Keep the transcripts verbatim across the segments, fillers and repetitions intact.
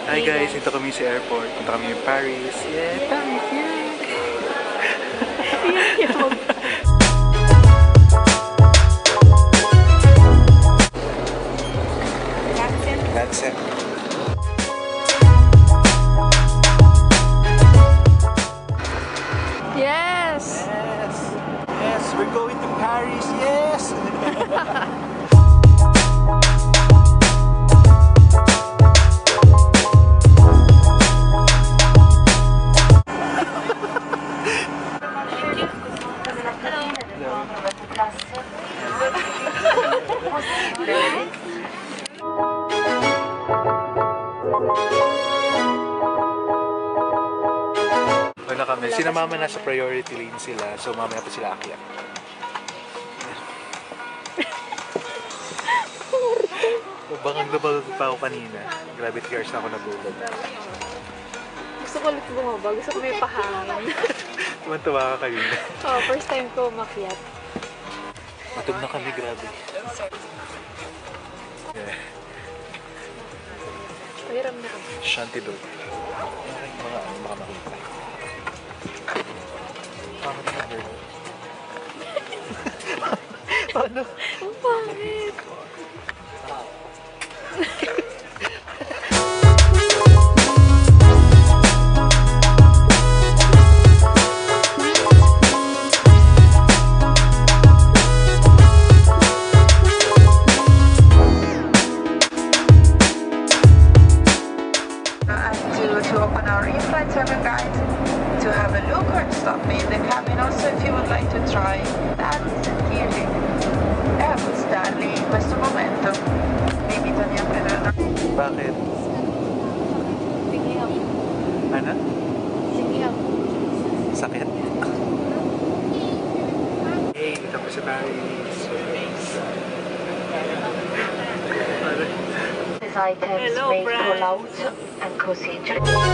Hi guys, dito kami sa airport. Punta kami yung Paris. Yeah, Paris! Yeah! That's it. Yes! Yes! Yes! We're going to Paris! Yes! Wala kami. Sina mama nasa priority lane sila, so mamaya pa sila akyat. Bangang na bangang pa ako kanina. Grabe, three hours na ako nagulog. Gusto ko ulit bumaba. Gusto ko may pahangin. Tuwan-tuwa ka kanina. Oh, first time ko umakyat. Matog na kami, grabe. Yeah. Pahiram na kami. Shanty dog. Yung mga ano, baka makita. Paano ka na Paano? Ang pangit! To open our in-flight travel guide, to have a look or stop in the cabin. Also, if you would like to try that here in Airbus Stanley in questo momento, vi invito a prendere. Bakit? Sige ako. Ano? Sige ako. Sakit? Hey, dito po sa Paris. These items Hello, may Brad. pull out and procedure.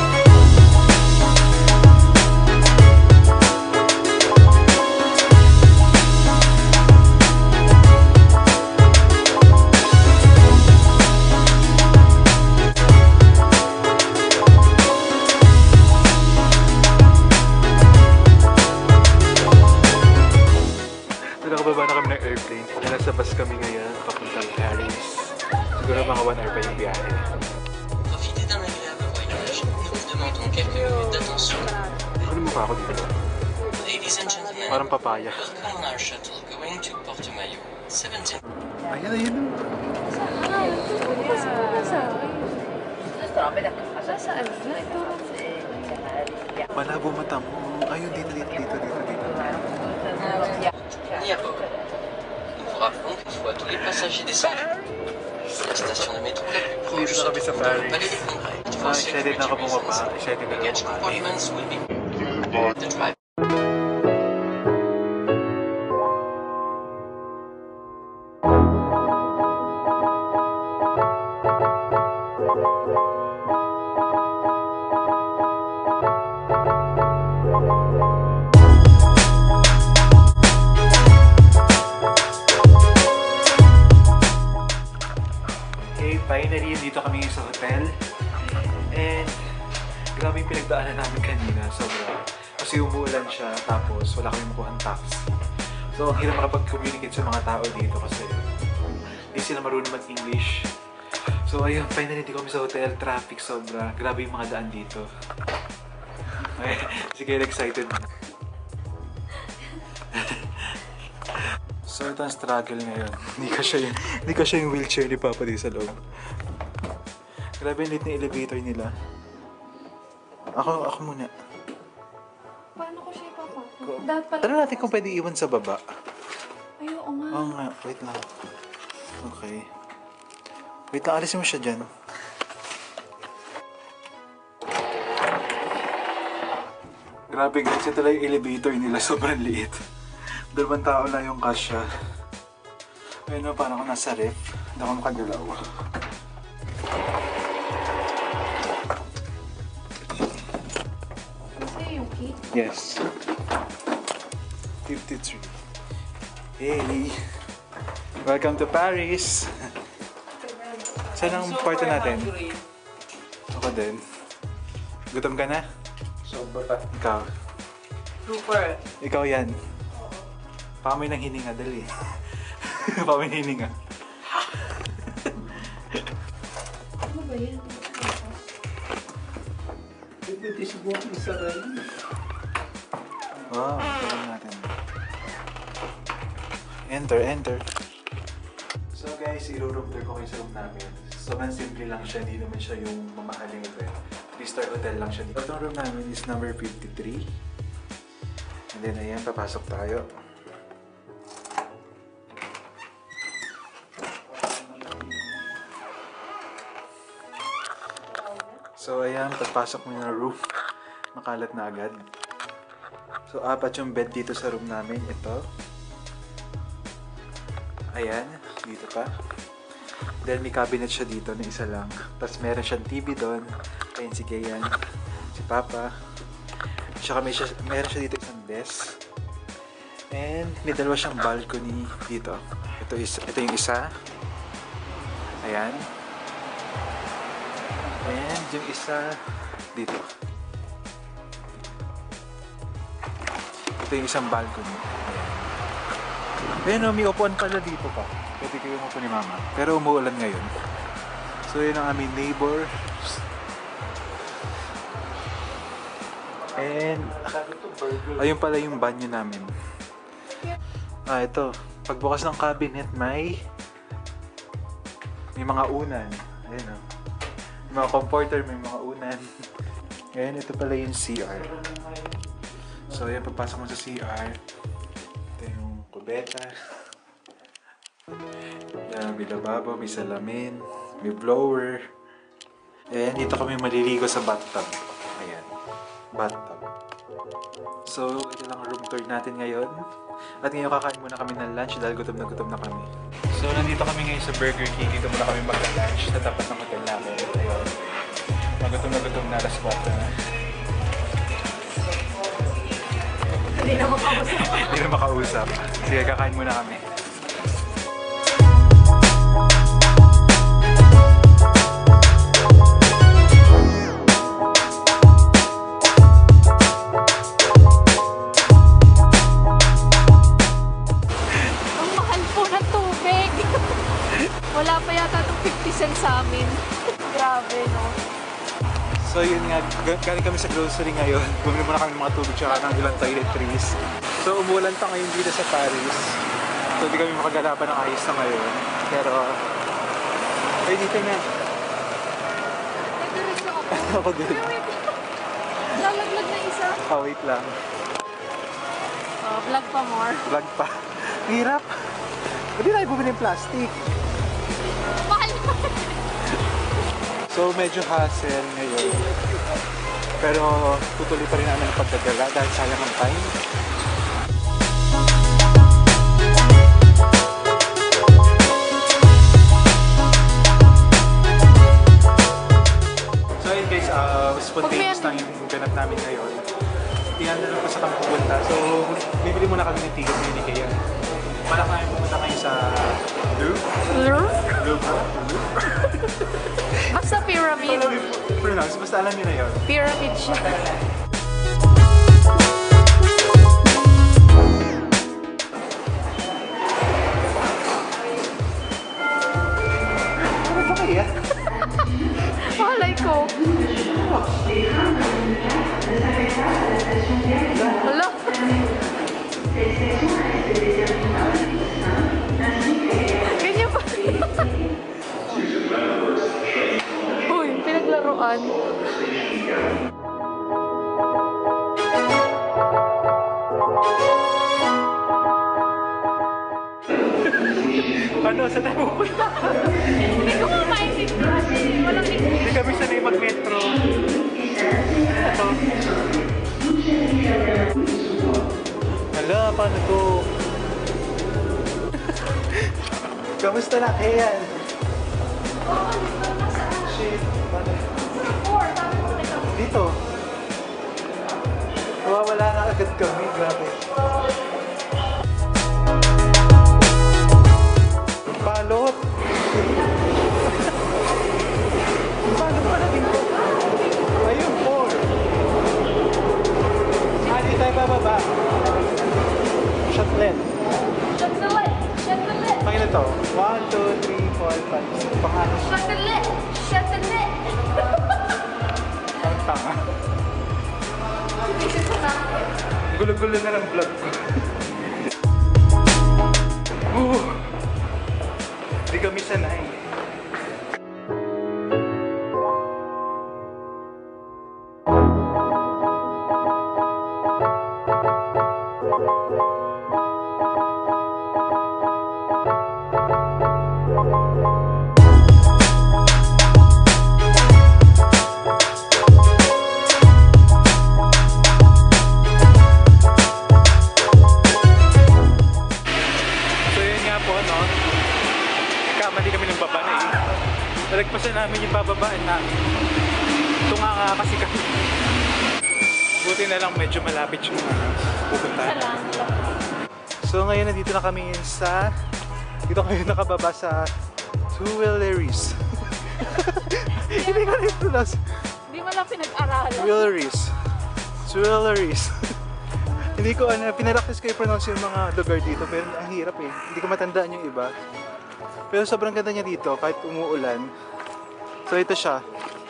Nakababa na kami ng airplane. Nasa bus kami ngayon, papuntang Paris. Siguro mga one hour pa yung biyahe. Profitez d'un agréable voyage. Nous vous demandons quelques minutes d'attention. Ano mo pa ako dito? Ladies and gentlemen, Parang papaya. welcome on our shuttle going to Porto Mayo. seventeen. Ayan, ayan. Saan? Ito ko sa sa akin. Saan? Ito lang. Malabo mata mo. Ayun, dito, dito, dito, dito, dito. Ni à bord. Nous vous rappelons qu'une fois tous les passagers descendus, la station de métro la plus proche Dito na kami sa se trouve dans le Paris. palais des congrès. Ah, For excited na security ako bumaba. reasons, Excited na luggage ako bumaba. compartments will be the driver. Okay, finally, dito kami sa hotel. And grabe yung pinagdaanan namin kanina. Sobra. Kasi umuulan siya, tapos wala kami makuha ang taxi. So, ang hirap makapag-communicate sa mga tao dito kasi hindi sila marunong mag-English. So, ayun, finally, dito kami sa hotel. Traffic sobra. Grabe yung mga daan dito. Ay, sige, excited. So, ito ang struggle ngayon. Hindi ka siya yung, hindi ka siya yung wheelchair ni Papa di sa loob. Grabe yung lit na elevator nila. Ako, ako muna. Paano ko siya ipapasok? Dapat pala. Tanong natin kung pwede iwan sa baba. Ay, oo nga. Oo nga, wait lang. Okay. Wait lang, alisin mo siya dyan. Grabe guys, ito lang yung elevator nila. Sobrang liit. Dalawang tao lang yung kasya. Ayun o, parang ako nasa ref. Hindi ako makagalaw. Sa'yo yung key? Yes. fifty-three. Hey! Welcome to Paris! Saan ang party natin? Ako din. Gutom ka na? Sobra pa. Ikaw. Super. Ikaw yan. Pamoy ng hininga, dali. Pamoy ng hininga. Ano ba yan? Pwede subukan ng saray. Wow, tignan natin. Enter, enter. So guys, i-room tour ko kayo sa room namin. Sobrang simple lang siya, hindi naman siya yung mamahaling hotel. three star hotel lang siya dito. Itong room namin is number fifty-three. And then ayan, papasok tayo. So ayan, pagpasok mo na room, makalat na agad. So apat yung bed dito sa room namin. Ito. Ayan, dito pa. Then may cabinet siya dito na isa lang. Tapos meron siyang T V doon. Ayan si Kayan, si Papa. Tsaka may siya, meron siya dito isang desk. And may dalawa siyang balcony dito. Ito, is, ito yung isa. Ayan. And yung isa dito. Ito yung isang balcony. Ayan. Ayan o, may upuan pala dito pa. Pwede kayo umupo ni Mama. Pero umuulan ngayon. So yun ang aming neighbor. And ayun pala yung banyo namin. Ah, ito. Pagbukas ng cabinet may may mga unan. Ayan o. May mga comforter, may mga unan. Ayan, ito pala yung C R. So ayan, pagpasok mo sa C R. Ito yung kubeta. Ayan, may lababo, may salamin, may blower. Ayan, dito kami maliligo sa bathtub. Ayan, bathtub. So, ito lang ang room tour natin ngayon. At ngayon kakain muna kami ng lunch dahil gutom na gutom na kami. So, nandito kami ngayon sa Burger King. Dito muna kami magka-lunch sa tapat ng hotel namin. Ayun. Magutom na gutom na, alas kwatro na. Hindi na makausap. Hindi na makausap. Sige, kakain muna kami. Ang mahal po ng tubig. Wala pa yata itong fifty cents sa amin. Grabe, no? So yun nga, g- galing kami sa grocery ngayon. Bumili muna kami ng mga tubig tsaka ng ilang toiletries. So umulan pa ngayon dito sa Paris. So di kami makagalapan ng ayos na ngayon. Pero, ay dito na. Nagdiretso ako. Ako din. Pero wait, lalaglag na isa. Oh, wait lang. Oh, vlog pa more. Vlog pa. Hirap. Hindi tayo bumili ng plastic. Mahal pa. So medyo hassle ngayon. Pero tutuloy pa rin namin ang pagdadala dahil sayang ang time. So ayun guys, uh, spontaneous lang yung ganap namin ngayon. Tingnan na lang pa sa kami pupunta. So bibili muna kami ng ticket ni Kaya. Malak namin pumunta kayo sa Louvre. Louvre? Louvre. Basta pyramid. Pronounce, basta alam niyo na yun. Pyramid siya. Ano ba kaya? Malay ko. Wala. Ganyan pa. Uy, pinaglaruan. Ano, saan tayo pupunta? Hindi ko nga maintindihan. Walang English. Hindi kami sanay mag-metro. Ito. Hala, paano to? Kamusta na, Kayan? Shit, paano? Dito. Mawawala na agad kami, grabe. Balot! Balot pala dito. Gulo-gulo na lang vlog ko. uh, Hindi kami sanay. Kamali kami ng baba na eh. Nalagpasan namin yung bababaan namin. Tunga nga kasi kami. Buti na lang medyo malapit yung uh, pupuntahan. So ngayon nandito na kami sa... Dito kami nakababa sa Tuileries. Hindi ko rin pronounce. Hindi mo lang pinag-aralan. Tuileries. Tuileries. Hindi ko ano, pinaraktis ko i-pronounce yung mga lugar dito pero ang hirap eh. Hindi ko matandaan yung iba. Pero sobrang ganda niya dito kahit umuulan. So ito siya.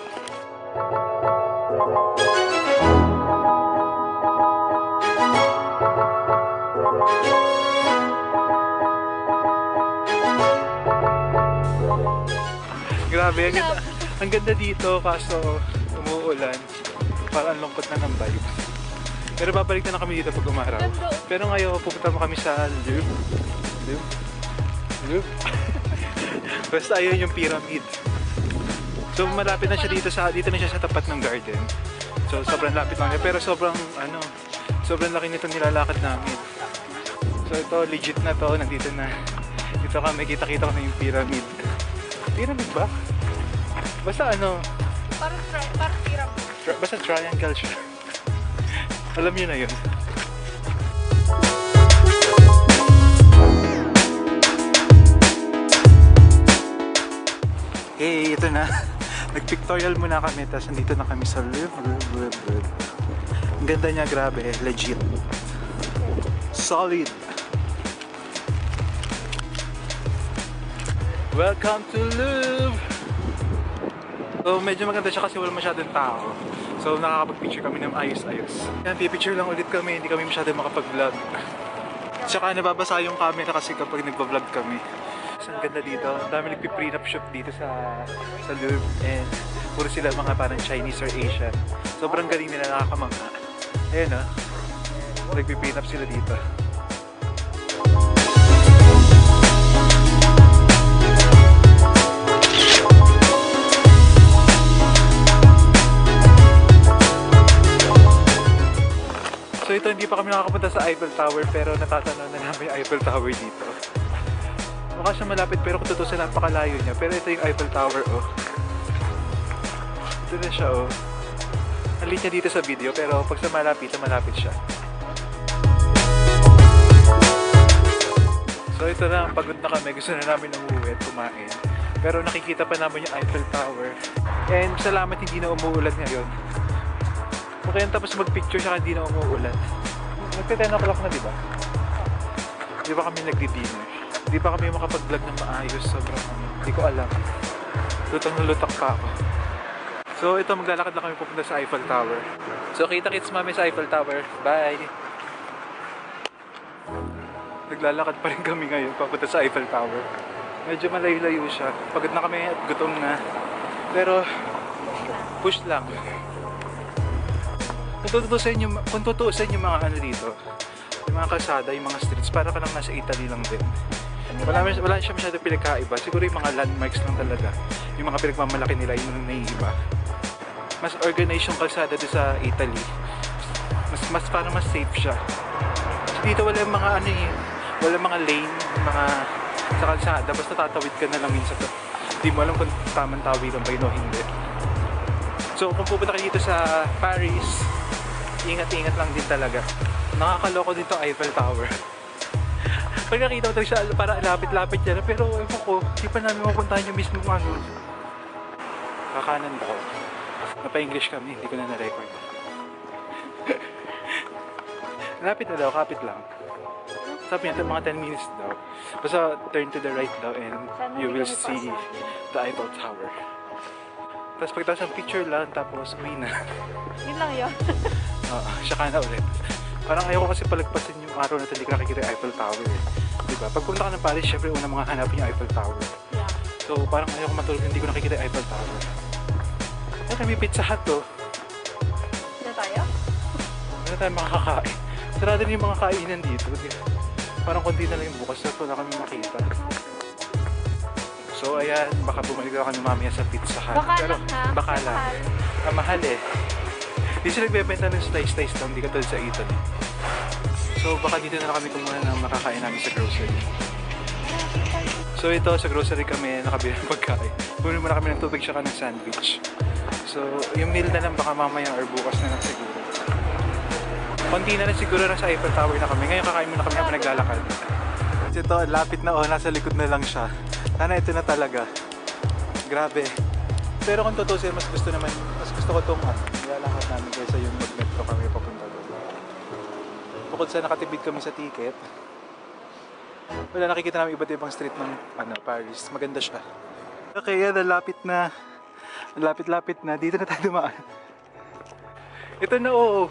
Grabe, ang ganda, ang ganda dito kaso umuulan. Parang lungkot na ng vibe. Pero babalik na, na kami dito pag umaraw. Pero ngayon pupunta mo kami sa Louvre. Louvre? Louvre? Basta ayun yung pyramid. So malapit na siya dito sa dito na siya sa tapat ng garden. So sobrang lapit lang niya pero sobrang ano, sobrang laki nitong nilalakad namin. So ito legit na to, nandito na. Dito kami kita-kita ko na yung pyramid. Pyramid ba? Basta ano, Parang tri- parang pyramid. tri- basta triangle siya. Alam niyo na yun. Hey, ito na. Nag-pictorial muna kami, tapos nandito na kami sa Louvre. Ang ganda niya, grabe. Legit. Solid. Welcome to Louvre! So, medyo maganda siya kasi wala masyadong tao. So, nakakapag-picture kami ng ayos-ayos. Yan, pipicture lang ulit kami, hindi kami masyadong makapag-vlog. Tsaka nababasa yung camera kasi kapag nagpa-vlog kami. Ang ganda dito. Ang dami nagpi-prenup shop dito sa sa Louvre and puro sila mga parang Chinese or Asian. Sobrang galing nila, nakakamangha. Ayan o. Nagpi-prenup sila dito. So ito, hindi pa kami nakakapunta sa Eiffel Tower pero natatanaw na namin yung Eiffel Tower dito. Mukha siya malapit pero kung totoo sa napakalayo niya. Pero ito yung Eiffel Tower, oh. Ito na siya, oh. Ang liit niya dito sa video pero pag sa malapit, malapit siya. So ito na, pagod na kami. Gusto na namin umuwi at kumain. Pero nakikita pa namin yung Eiffel Tower. And salamat hindi na umuulan ngayon. Okay, tapos mag-picture siya hindi na umuulan. Nagka-ten o'clock na, di ba? Di ba kami nagdi-dinner? Di pa kami makapag-vlog ng maayos. Sobrang ano. Hindi ko alam. Lutang na lutak pa ako. So ito, maglalakad na kami pupunta sa Eiffel Tower. So kita-kits mami sa Eiffel Tower. Bye! Naglalakad pa rin kami ngayon papunta sa Eiffel Tower. Medyo malayo-layo siya. Pagod na kami at gutom na. Pero push lang. Kung tutuusin yung, kung tutuusin yung mga ano dito, yung mga kalsada, yung mga streets, para ka lang nasa Italy lang din. Wala, wala siya masyadong pinagkaiba. Siguro yung mga landmarks lang talaga. Yung mga pinagmamalaki nila, yung naiiba. Mas organized yung kalsada doon sa Italy. Mas, mas parang mas safe siya. Kasi dito wala yung mga ano eh, wala mga lane, mga sa kalsada. Basta tatawid ka na lang minsan. Hindi mo alam kung tamang tawiran ba yun o hindi. So kung pupunta ka dito sa Paris, ingat-ingat lang din talaga. Nakakaloko dito Eiffel Tower. Pag nakita ko talaga siya, para lapit-lapit yan. Pero ewan ko, di pa namin mapuntahan yung mismo ano. Kakanan daw. Napa-English kami, hindi ko na na-record. Lapit na daw, kapit lang. Sabi niya, mga ten minutes daw. Basta turn to the right daw and you will see the Eiffel Tower. Tapos pagkatapos ang picture lang, tapos uwi na. Yun lang yun. Oo, siya ka na ulit. Parang ayoko kasi palagpasin yung araw na hindi ka nakikita yung Eiffel Tower eh. Diba? Pag pumunta ka ng Paris, syempre una mga hanapin yung Eiffel Tower. Yeah. So parang ayoko matulog hindi ko nakikita yung Eiffel Tower. Kaya may Pizza Hut to. Sino tayo? Ano tayo makakakain? Sarado din yung mga kainan dito. Parang konti na lang yung bukas na wala kami makita. So ayan, baka bumalik ako kami mamaya sa Pizza Hut. Baka Pero, lang ha? baka lang. Mahal. Ah, mahal eh. Hindi sila nagbebenta ng slice-slice lang, hindi katulad sa Italy. So baka dito na lang kami kumuha ng makakain namin sa grocery. So ito, sa grocery kami nakabili ng pagkain. Bumili muna kami ng tubig tsaka ng sandwich. So yung meal na lang baka mamaya or bukas na lang siguro. Konti na lang siguro na sa Eiffel Tower na kami. Ngayon kakain muna kami habang naglalakad. Kasi ito, lapit na oh, nasa likod na lang siya. Sana ito na talaga. Grabe. Pero kung tutusin, mas gusto naman, mas gusto ko itong ano, nilalakad namin kaysa yung mag-metro kami papunta doon. Bukod sa nakatipid kami sa ticket, wala, nakikita namin iba't ibang street ng ano, Paris. Maganda siya. Okay, yan, lapit na. Lapit-lapit na. Dito na tayo dumaan. Ito na, oo.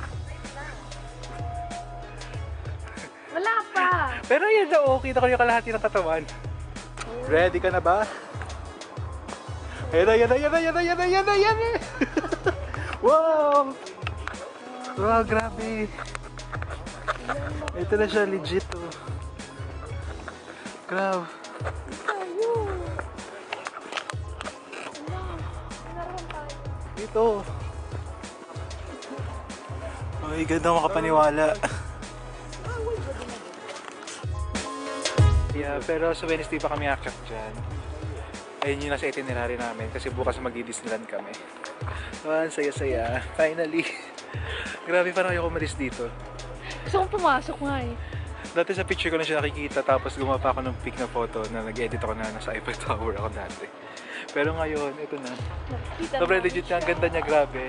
Wala pa. Pero yan na, oo. Kita ko yung kalahati ng katawan. Ready ka na ba? Ayan na, yan na, yan na, yan na, yan na, yan na, yan na. Wow! Wow, grabe. Ito na siya, legit oh. Grabe. Tayo. Wala. Naroon tayo. Dito. Ay, ganda makapaniwala. Yeah, pero sa Wednesday pa kami akit dyan. Ayun yung nasa itinerary namin kasi bukas mag-Disneyland kami. So, ang saya-saya. Finally. Grabe, parang ayoko umalis dito. Gusto kong pumasok nga eh. Dati sa picture ko na siya nakikita tapos gumawa pa ako ng pic na photo na nag-edit ako na nasa Eiffel Tower ako dati. Pero ngayon, ito na. Nakikita Sobrang namin legit niya. Ang siya. ganda niya, grabe.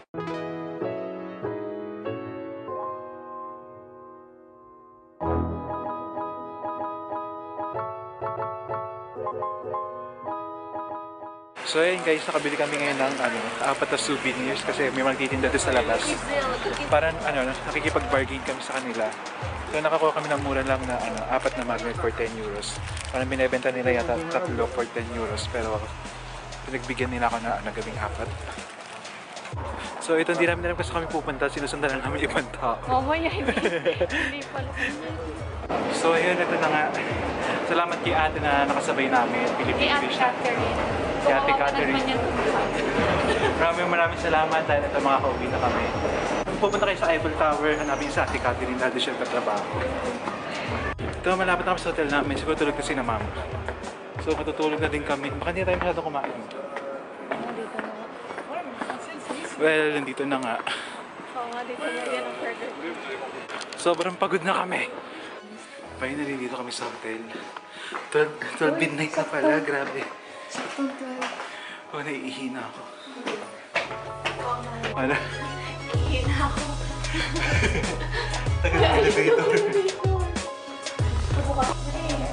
So ayun guys, nakabili kami ngayon ng ano, apat na souvenirs kasi may mga nagtitinda doon sa labas. Parang ano, nakikipag-bargain kami sa kanila. So nakakuha kami ng mura lang na ano, apat na magnet for ten euros. Parang binibenta nila yata tatlo for ten euros pero pinagbigyan nila ako na ano, gawing apat. So ito, hindi namin alam kasi kami pupunta, sinusundan lang namin ibang tao. Mamaya, hindi. Hindi pala. So ayun, ito na nga. Salamat kay ate na nakasabay namin, Kay Filipino Ate fish. Catherine. Si Ate Gumawa pa Catherine. naman yan kung saan. Maraming maraming salamat dahil ito mga kauwi na kami. Kung pupunta kayo sa Eiffel Tower, hanapin sa Ate Catherine dahil siya katrabaho. Ito, malapit na kami sa hotel namin. Siguro tulog kasi na mama. So matutulog na din kami. Baka hindi tayo masyadong kumain. Dito na. Well, nandito na nga. Oo nga, dito na yan ang burger. Sobrang pagod na kami. Finally, dito kami sa hotel. twelve, twelve midnight na pala. Grabe. Oh, naiihina ako. Ano? Hihina ako. Tagal na elevator. Bukas na eh.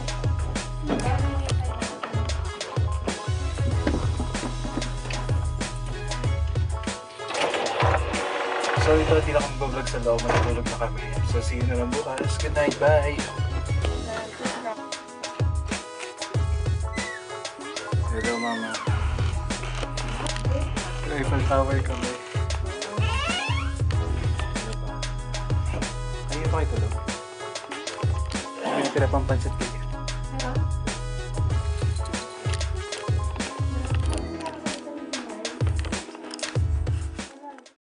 So ito, hindi na akong vlog sa loob. Matulog na kami. So see you na lang bukas. Good night. Bye! Hello, mama. Eiffel Tower kami. Ayun pa kayo tulog. Ayun, tira pang pansit kayo. Meron?